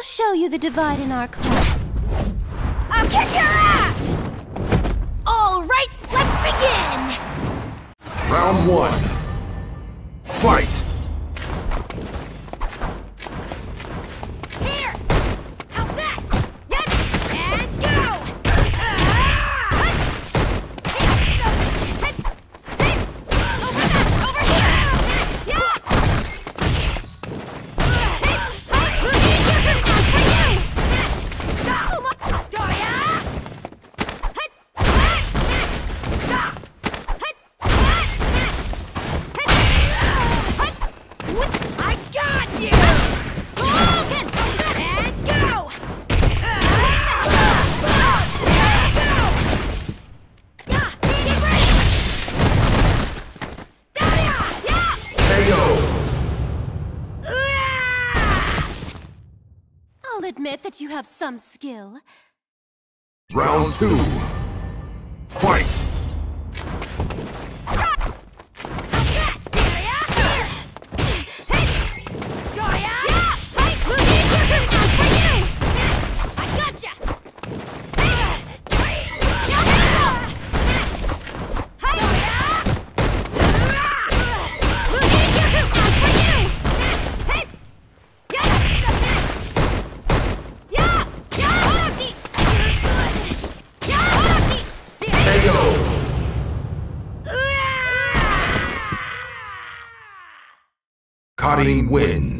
show you the divide in our class. I'll kick your ass! All right, let's begin! Round one. Fight! Here! How's that? Yep! And go! Over here! Yeah! I got you! And go! Get ready! KO! I'll admit that you have some skill. Round two. Fight! Karin wins.